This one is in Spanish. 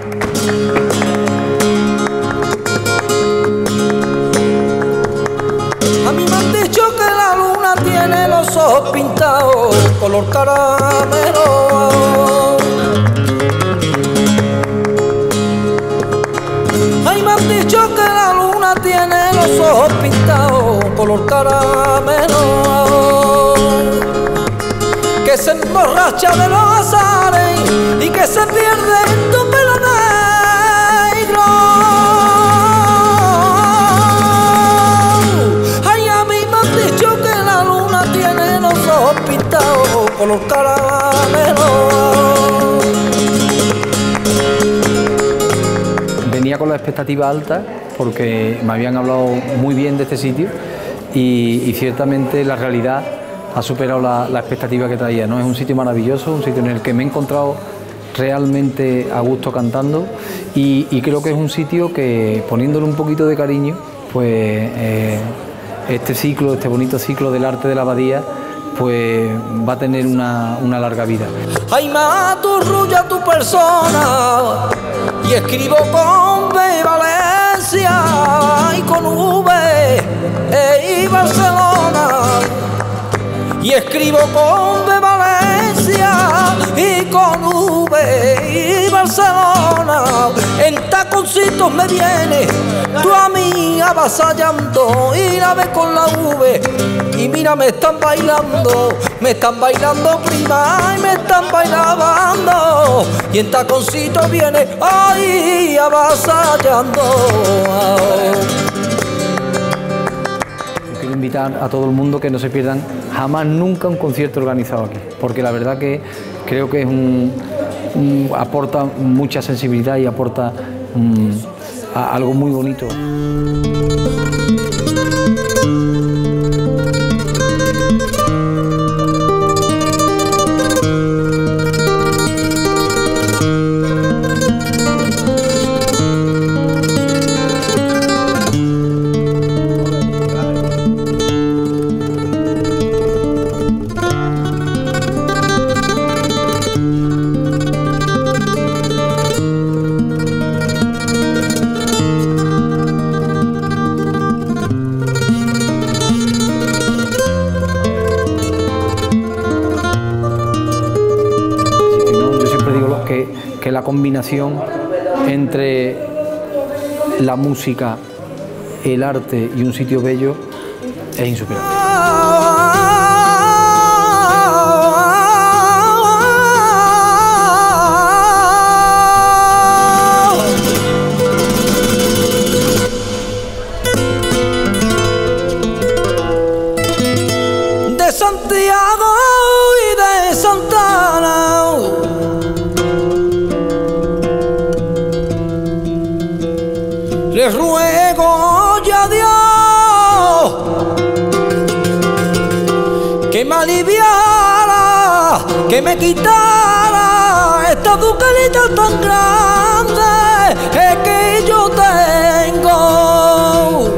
A mí me han dicho que la luna tiene los ojos pintados color caramelo. Ay, me han dicho que la luna tiene los ojos pintados color caramelo, que se emborracha de los azares y que se pierde en tu pelo negro. Ay, a mí me han dicho que la luna tiene los ojos pintados color caramelo. Venía con la expectativa alta porque me habían hablado muy bien de este sitio y ciertamente la realidad ha superado la expectativa que traía, ¿no? Es un sitio maravilloso, un sitio en el que me he encontrado realmente a gusto cantando y creo que es un sitio que, poniéndole un poquito de cariño, pues este bonito ciclo del arte de la abadía, pues va a tener una larga vida. Ay, maturrulla tu persona y escribo con B Valencia y con V y Barcelona. Y escribo con B Valencia y con V y Barcelona. En taconcitos me viene tú a mí avasallando y la ves con la V. Y mira, me están bailando prima y me están bailando. Y en taconcitos viene ahí avasallando. Quiero invitar a todo el mundo que no se pierdan jamás nunca un concierto organizado aquí, porque la verdad que creo que es aporta mucha sensibilidad y aporta algo muy bonito. Que la combinación entre la música, el arte y un sitio bello es insuperable. De Santiago y de Santana les ruego ya a Dios que me aliviara, que me quitara esta duquelita tan grande que yo tengo.